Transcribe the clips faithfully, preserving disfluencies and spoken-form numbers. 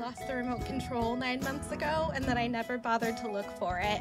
lost the remote control nine months ago and that I never bothered to look for it.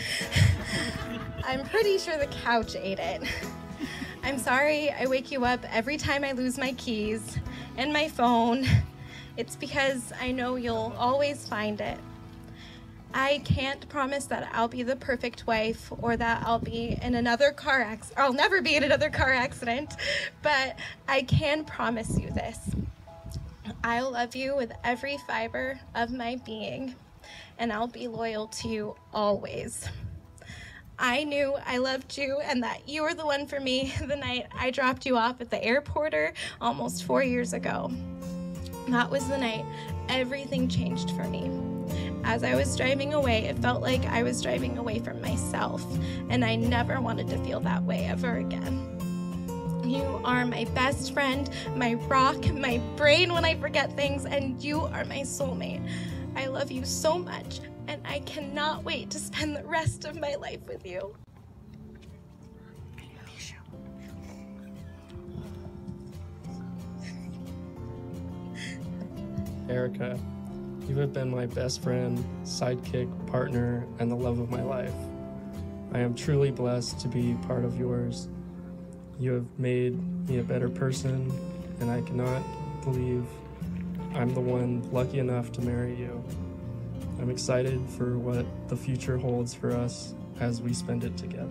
I'm pretty sure the couch ate it. I'm sorry I wake you up every time I lose my keys and my phone. It's because I know you'll always find it. I can't promise that I'll be the perfect wife or that I'll be in another car accident. I'll never be in another car accident, but I can promise you this. I'll love you with every fiber of my being, and I'll be loyal to you always. I knew I loved you and that you were the one for me the night I dropped you off at the airport almost four years ago. That was the night everything changed for me. As I was driving away, it felt like I was driving away from myself, and I never wanted to feel that way ever again. You are my best friend, my rock, my brain when I forget things, and you are my soulmate. I love you so much, and I cannot wait to spend the rest of my life with you. Erika, you have been my best friend, sidekick, partner, and the love of my life. I am truly blessed to be part of yours. You have made me a better person, and I cannot believe I'm the one lucky enough to marry you. I'm excited for what the future holds for us as we spend it together.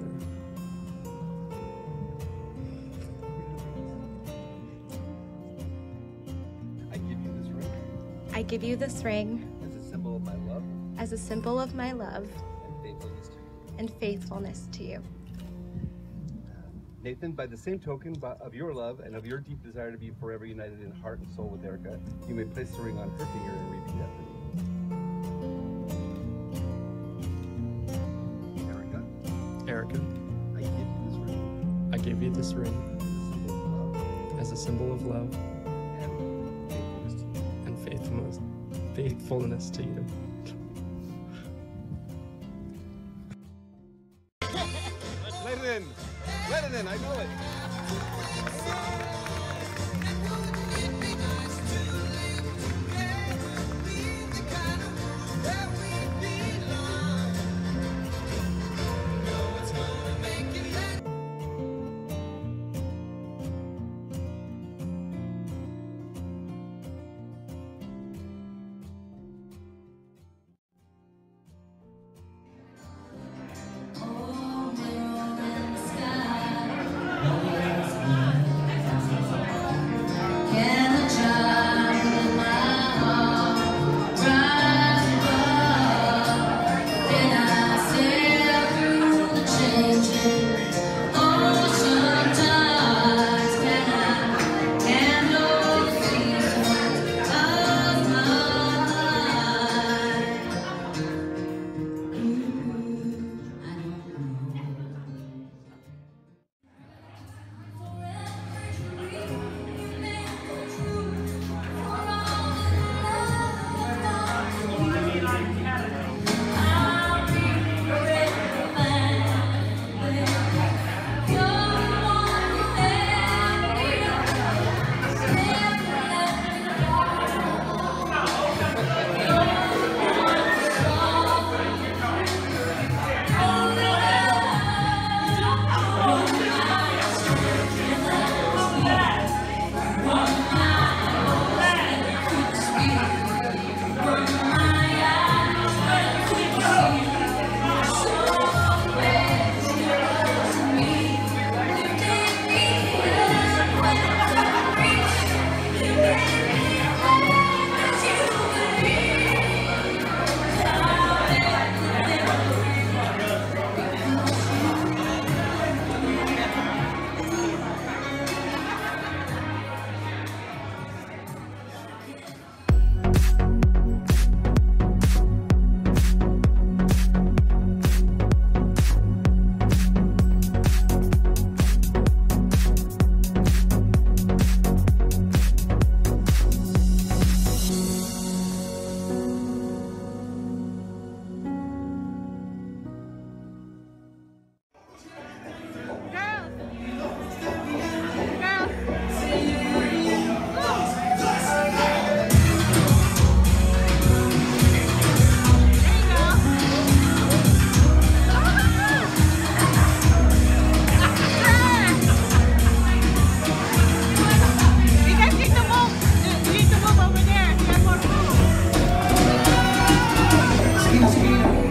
I give you this ring. I give you this ring As a symbol of my love. as a symbol of my love And faithfulness to you. and faithfulness to you. Nathan, by the same token of your love and of your deep desire to be forever united in heart and soul with Erika, you may place the ring on her finger and repeat after me. Erika, Erika, I give you this ring. I give you this ring As a symbol of love as a symbol of love and faithfulness to you. and faithfulness, faithfulness to you. Let it in. Let it in. I know it. Thank you.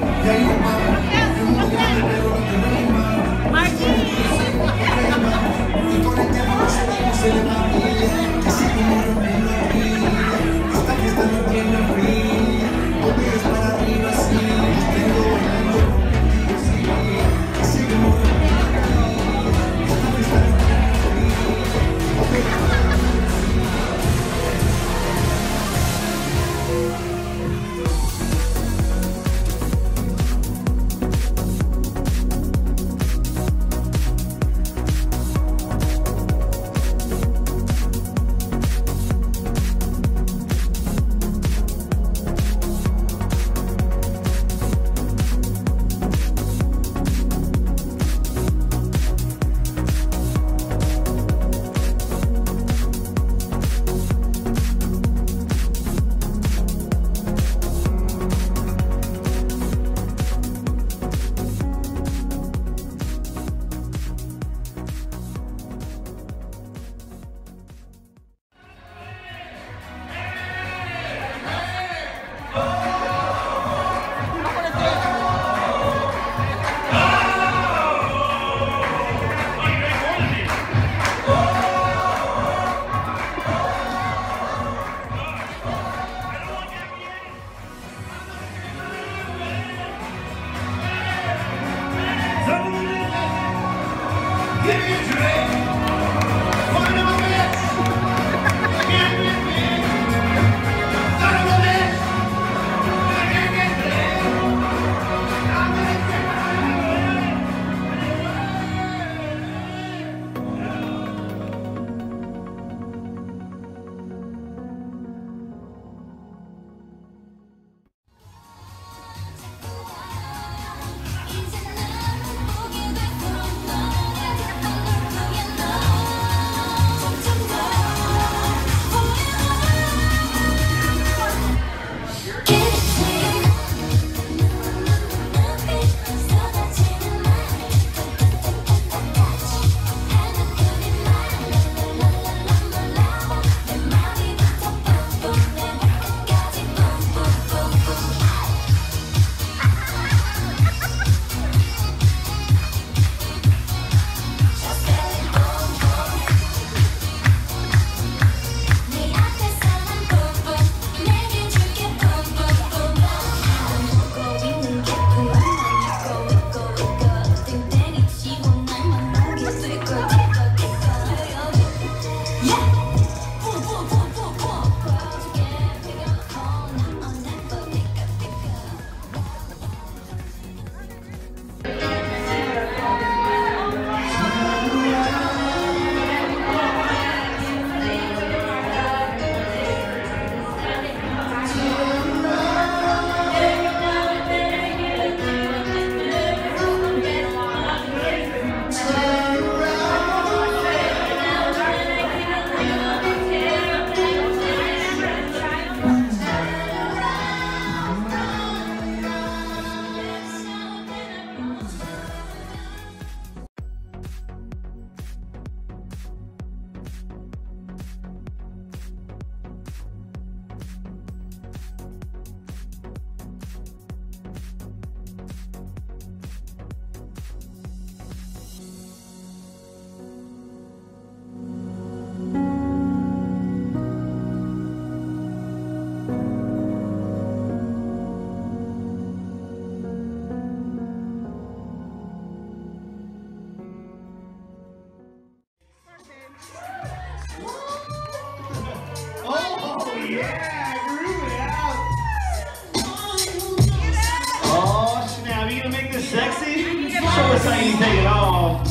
That's how you take it off.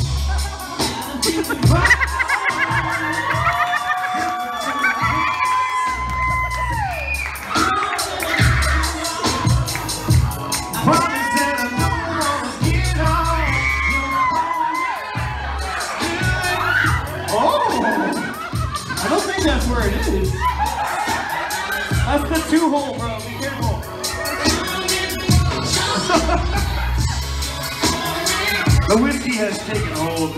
I don't think that's where it is. That's the two hole, bro. Be careful. The whiskey has taken hold.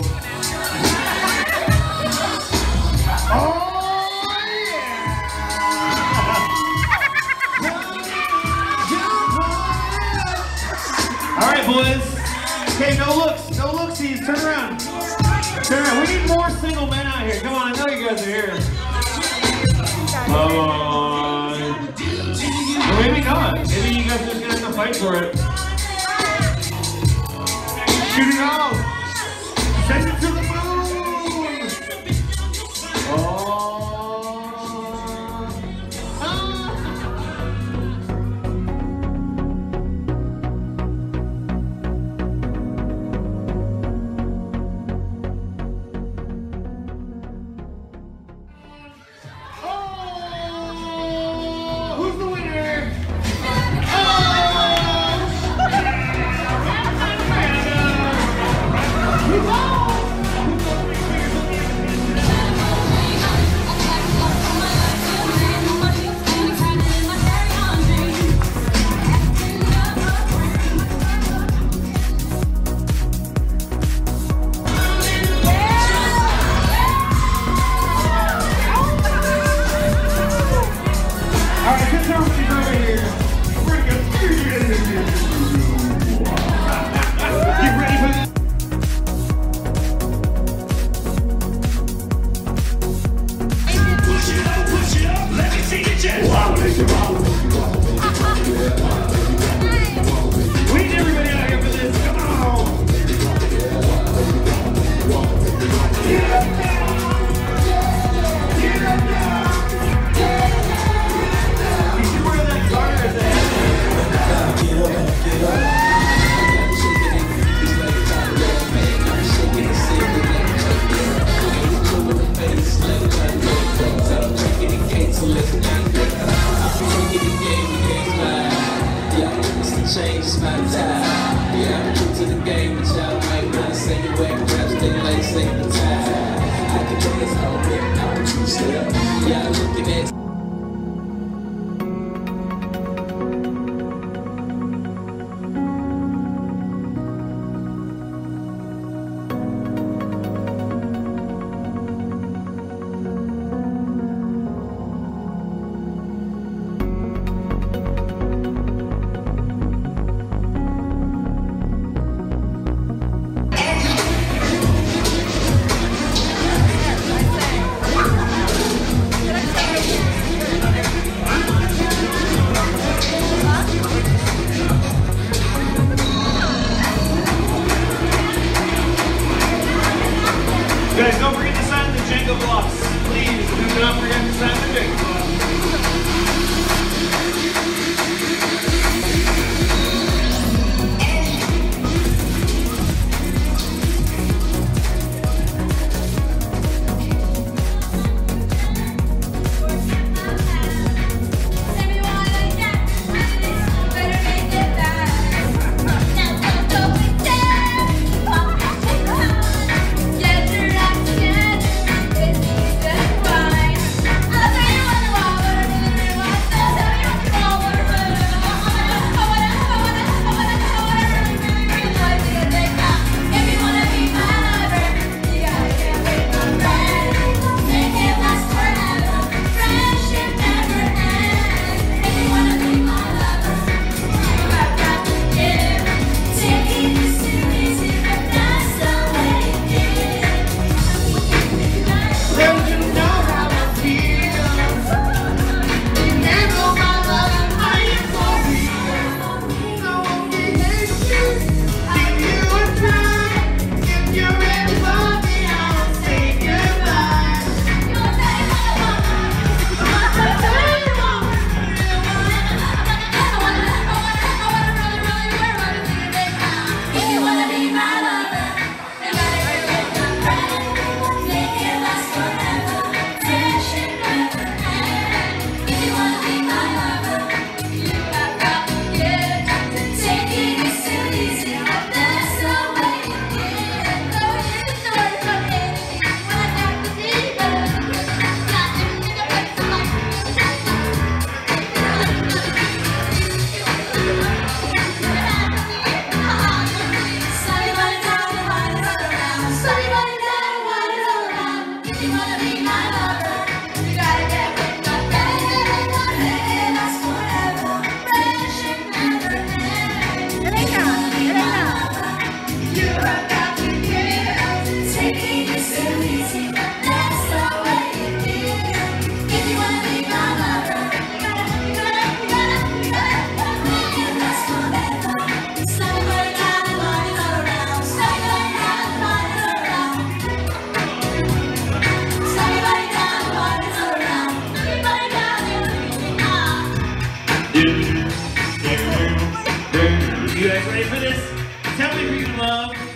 Oh, yeah! All right, boys. Okay, no looks, no looksies. Turn around. Turn around. We need more single men out here. Come on, I know you guys are here. Come on. Or maybe not. Maybe you guys are just gonna have to fight for it. Shoot it off. Send it to the moon. Oh. Change my time. Yeah, I'm true to the game, but y'all might wanna say you whack raps, they like say the time. I can do this whole thing, I'm a true step. Y'all looking at this. Tell me who you love.